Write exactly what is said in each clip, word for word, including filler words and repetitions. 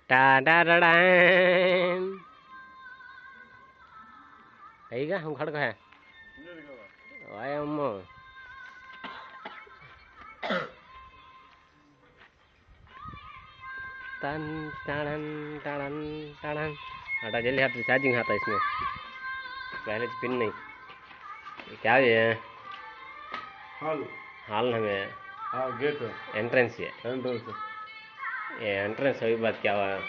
टा टा टा टा कहीं का हम खड़ का है आए अम्मो तन टन टन टन हटा जल्दी हट चार्जिंग आता इसमें पहले पिन नहीं ये क्या है हाल हाल हमें हाँ गेट एंट्रेंस ये एंट्रेंस ये एंट्रेंस अभी बात क्या हुआ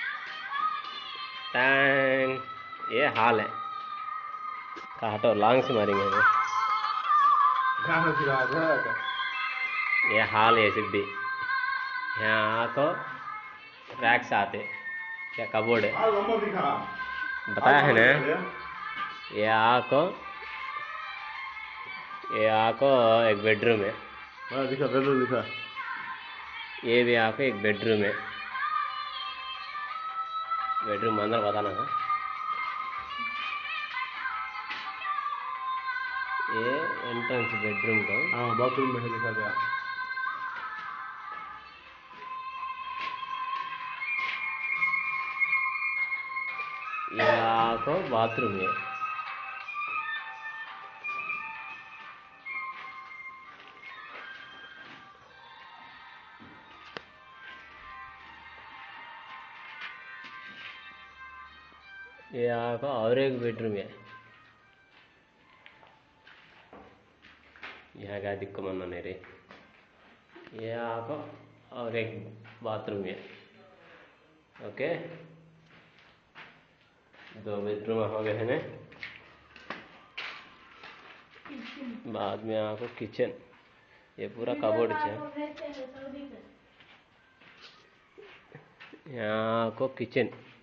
टन ये हाल है का हटो लॉन्ग से मारेंगे हमें कहाँ से आ रहा है ये हाल है सीधी यहाँ तो रैक्स आते क्या कबोर्ड है हाल लंबा दिखा बताया है ना ये आको ये आको एक बेडरूम है हाँ दिखा बेडरूम दिखा ये भी आको एक बेडरूम है बेडरूम अंदर बताना था ये एंट्रेंस बेडरूम का हाँ बाथरूम में है दिखा दिया ये आको बाथरूम है ये आको और एक बेडरूम है यहाँ का दिक्को मना नहीं रे ये आको और एक बाथरूम है ओके दो बेडरूम हो गए हैं ना बाद में आको किचन ये पूरा कबोर्ड है यहाँ को किचन